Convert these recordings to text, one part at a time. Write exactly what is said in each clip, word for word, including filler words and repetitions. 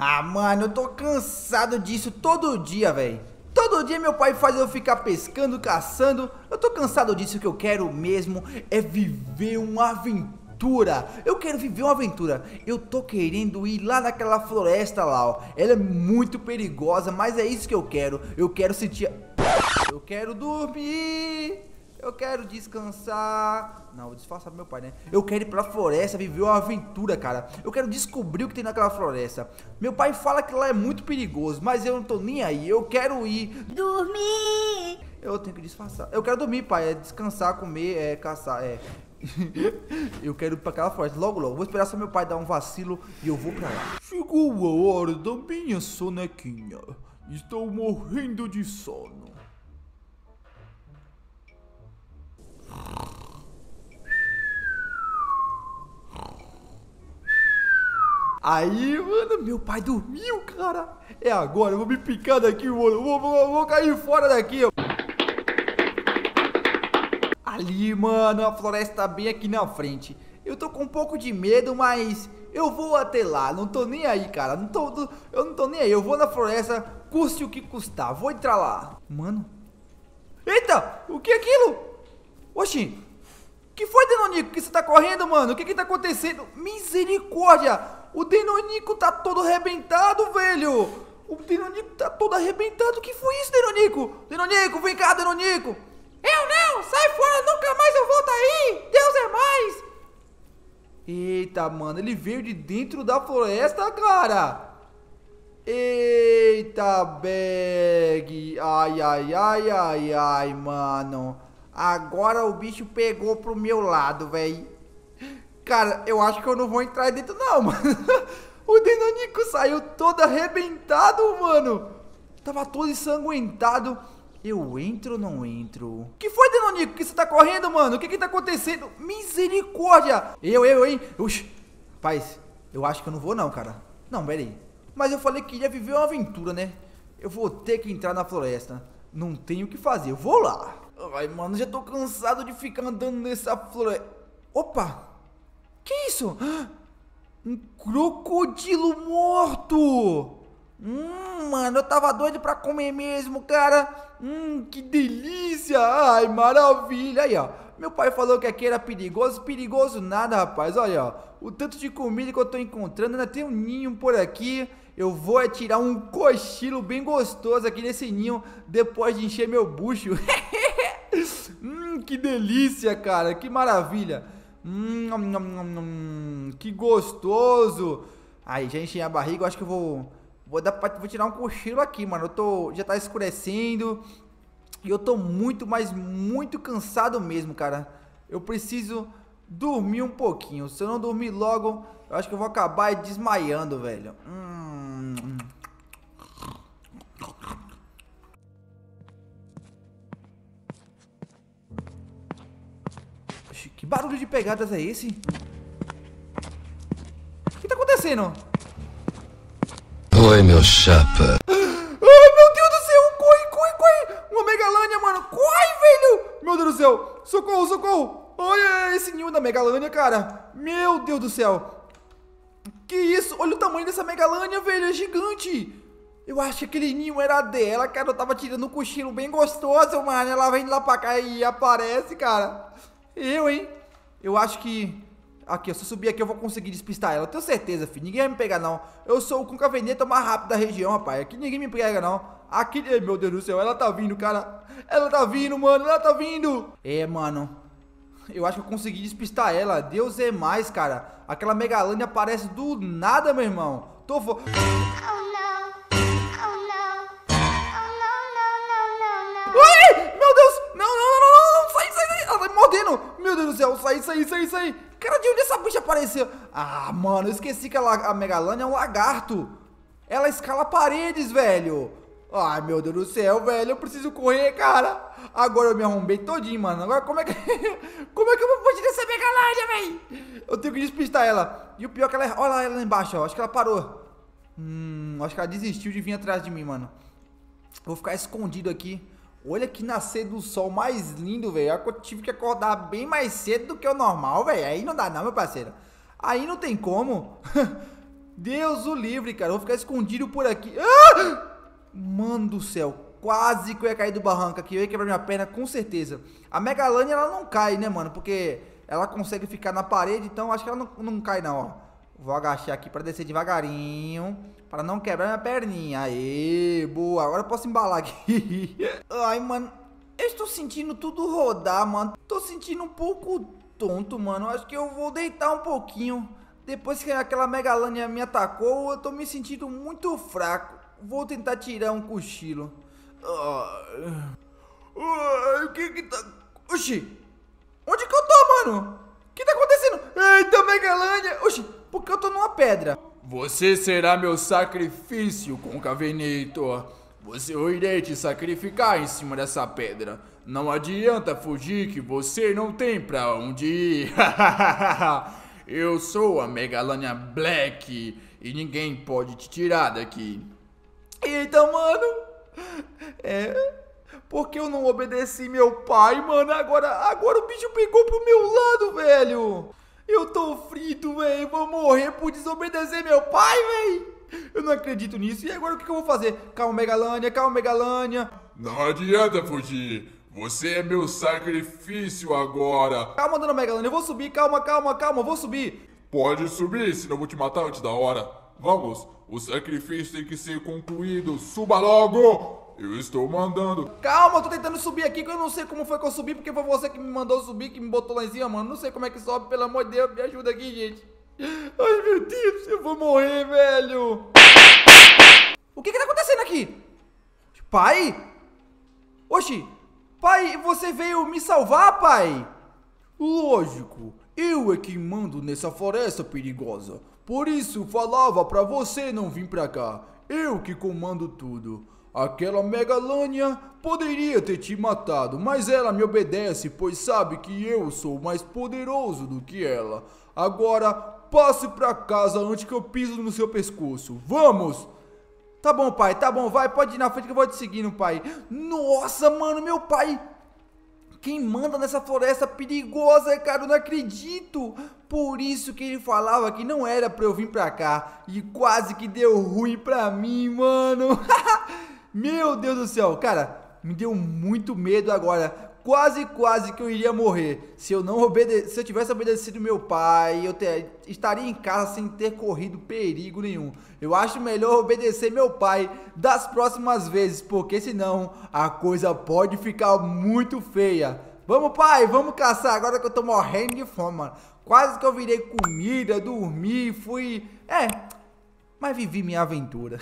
Ah, mano, eu tô cansado disso todo dia, velho. Todo dia meu pai faz eu ficar pescando, caçando. Eu tô cansado disso. O que eu quero mesmo é viver uma aventura. Eu quero viver uma aventura. Eu tô querendo ir lá naquela floresta lá, ó. Ela é muito perigosa, mas é isso que eu quero. Eu quero sentir... Eu quero dormir. Eu quero descansar. Não, vou disfarçar pro meu pai, né? Eu quero ir pra floresta, viver uma aventura, cara. Eu quero descobrir o que tem naquela floresta. Meu pai fala que lá é muito perigoso, mas eu não tô nem aí. Eu quero ir dormir. Eu tenho que disfarçar. Eu quero dormir, pai. É descansar, comer, é caçar, é... Eu quero ir pra aquela floresta logo, logo. Vou esperar só meu pai dar um vacilo e eu vou pra lá. Chegou a hora da minha sonequinha. Estou morrendo de sono. Aí, mano, meu pai dormiu, cara. É agora, eu vou me picar daqui, mano. Eu vou, vou, vou cair fora daqui, ó. Ali, mano, a floresta tá bem aqui na frente. Eu tô com um pouco de medo, mas eu vou até lá. Não tô nem aí, cara. Não tô, eu não tô nem aí. Eu vou na floresta, custe o que custar. Vou entrar lá. Mano. Eita, o que é aquilo? Oxi. Que foi, Denonico? Que você tá correndo, mano? O que que tá acontecendo? Misericórdia! O Denonico tá todo arrebentado, velho! O Denonico tá todo arrebentado. O que foi isso, Denonico? Denonico, vem cá, Denonico! Eu não! Sai fora! Nunca mais eu volto aí! Deus é mais! Eita, mano, ele veio de dentro da floresta, cara! Eita, bag! Ai, ai, ai, ai, ai, mano! Agora o bicho pegou pro meu lado, velho. Cara, eu acho que eu não vou entrar aí dentro não, mano. O Denonico saiu todo arrebentado, mano. Tava todo ensanguentado. Eu entro ou não entro? Que foi, Denonico? Que você tá correndo, mano? O que que tá acontecendo? Misericórdia. Eu, eu, hein? Oxi. Rapaz, eu acho que eu não vou não, cara. Não, pera aí. Mas eu falei que ia viver uma aventura, né? Eu vou ter que entrar na floresta. Não tenho o que fazer, eu vou lá. Ai, mano, já tô cansado de ficar andando nessa floresta. Opa! Que isso? Um crocodilo morto! Hum, mano, eu tava doido pra comer mesmo, cara. Hum, que delícia! Ai, maravilha! Aí, ó. Meu pai falou que aqui era perigoso. Perigoso nada, rapaz. Olha, ó. O tanto de comida que eu tô encontrando. Ainda tem um ninho por aqui. Eu vou é tirar um cochilo bem gostoso aqui nesse ninho depois de encher meu bucho. Hum, que delícia, cara. Que maravilha. Hum, hum, hum, hum, que gostoso. Aí, já enchi a barriga. Eu acho que eu vou Vou, dar pra, vou tirar um cochilo aqui, mano. Eu tô, já tá escurecendo. E eu tô muito, mas muito cansado mesmo, cara. Eu preciso dormir um pouquinho. Se eu não dormir logo, eu acho que eu vou acabar desmaiando, velho. Hum. Que barulho de pegadas é esse? O que tá acontecendo? Oi, meu chapa. Ai, meu Deus do céu! Corre, corre, corre! Uma megalânia, mano! Corre, velho! Meu Deus do céu! Socorro, socorro! Olha esse ninho da megalânia, cara! Meu Deus do céu! Que isso? Olha o tamanho dessa megalânia, velho! É gigante! Eu acho que aquele ninho era dela, cara. Eu tava tirando um cochilo bem gostoso, mano. Ela vem lá pra cá e aparece, cara. Eu, hein? Eu acho que... Aqui, se eu subir aqui eu vou conseguir despistar ela. Eu tenho certeza, filho. Ninguém vai me pegar, não. Eu sou o com caveneta mais rápido da região, rapaz. Aqui ninguém me pega, não. Aqui... Ai, meu Deus do céu. Ela tá vindo, cara. Ela tá vindo, mano. Ela tá vindo. É, mano. Eu acho que eu consegui despistar ela. Deus é mais, cara. Aquela megalânia aparece do nada, meu irmão. Tô... Vo... Meu Deus do céu, sai, sai, sai, sai. Cara, de onde essa bicha apareceu? Ah, mano, eu esqueci que ela, a megalânia é um lagarto. Ela escala paredes, velho. Ai, meu Deus do céu, velho, eu preciso correr, cara. Agora eu me arrombei todinho, mano. Agora como é que... como é que eu vou fugir dessa megalânia, velho? Eu tenho que despistar ela. E o pior é que ela... Olha lá ela lá embaixo, ó. Acho que ela parou. Hum, acho que ela desistiu de vir atrás de mim, mano. Vou ficar escondido aqui. Olha que nascer do sol mais lindo, velho. Eu tive que acordar bem mais cedo do que o normal, velho. Aí não dá não, meu parceiro. Aí não tem como. Deus o livre, cara. Eu vou ficar escondido por aqui. Ah! Mano do céu. Quase que eu ia cair do barranco aqui. Eu ia quebrar minha perna com certeza. A Megalania, ela não cai, né, mano? Porque ela consegue ficar na parede. Então acho que ela não, não cai, não, ó. Vou agachar aqui pra descer devagarinho. Pra não quebrar minha perninha. Aê, boa. Agora eu posso embalar aqui. Ai, mano. Eu estou sentindo tudo rodar, mano. Tô sentindo um pouco tonto, mano. Acho que eu vou deitar um pouquinho. Depois que aquela Megalania me atacou, eu tô me sentindo muito fraco. Vou tentar tirar um cochilo. Ai, ai, o que que tá... Oxi, onde que eu tô, mano? O que tá acontecendo? Eita, Megalania. Oxi, por que eu tô numa pedra? Você será meu sacrifício, Concavenator. Você eu irei te sacrificar em cima dessa pedra. Não adianta fugir que você não tem pra onde ir. Eu sou a Megalania Black e ninguém pode te tirar daqui. Eita, mano. É... Porque eu não obedeci meu pai, mano. Agora, agora o bicho pegou pro meu lado, velho. Eu tô frito, velho. Vou morrer por desobedecer meu pai, velho. Eu não acredito nisso. E agora o que, que eu vou fazer? Calma, Megalania. Calma, Megalania. Não adianta fugir. Você é meu sacrifício agora. Calma, dona Megalania. Eu vou subir. Calma, calma, calma. Eu vou subir. Pode subir, senão eu vou te matar antes da hora. Vamos. O sacrifício tem que ser concluído. Suba logo. Eu estou mandando. Calma, eu tô tentando subir aqui, que eu não sei como foi que eu subi, porque foi você que me mandou subir, que me botou lá em cima, mano. Não sei como é que sobe, pelo amor de Deus, me ajuda aqui, gente. Ai, meu Deus, eu vou morrer, velho. O que que tá acontecendo aqui? Pai? Oxi, pai, você veio me salvar, pai? Lógico, eu é quem mando nessa floresta perigosa. Por isso falava pra você não vir pra cá. Eu que comando tudo. Aquela Megalania poderia ter te matado, mas ela me obedece, pois sabe que eu sou mais poderoso do que ela. Agora, passe pra casa antes que eu piso no seu pescoço. Vamos! Tá bom, pai, tá bom, vai, pode ir na frente que eu vou te seguindo, pai. Nossa, mano, meu pai... Quem manda nessa floresta perigosa, cara, eu não acredito. Por isso que ele falava que não era pra eu vir pra cá. E quase que deu ruim pra mim, mano. Meu Deus do céu, cara, me deu muito medo agora. Quase, quase que eu iria morrer. Se eu não obede... se eu tivesse obedecido meu pai, eu ter... estaria em casa sem ter corrido perigo nenhum. Eu acho melhor obedecer meu pai das próximas vezes, porque senão a coisa pode ficar muito feia. Vamos, pai, vamos caçar agora que eu tô morrendo de fome, mano. Quase que eu virei comida, dormi, fui... É... mas vivi minha aventura.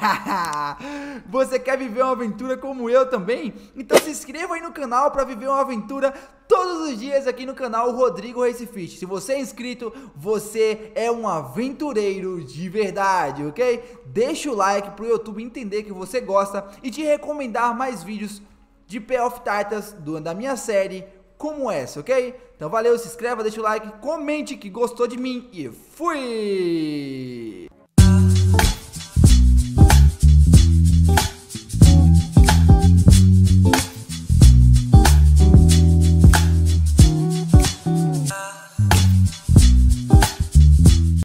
Você quer viver uma aventura como eu também? Então se inscreva aí no canal para viver uma aventura todos os dias aqui no canal Rodrigo Racefit. Se você é inscrito, você é um aventureiro de verdade, ok? Deixa o like pro YouTube entender que você gosta e te recomendar mais vídeos de Path of Titans do, da minha série como essa, ok? Então valeu, se inscreva, deixa o like, comente que gostou de mim e fui!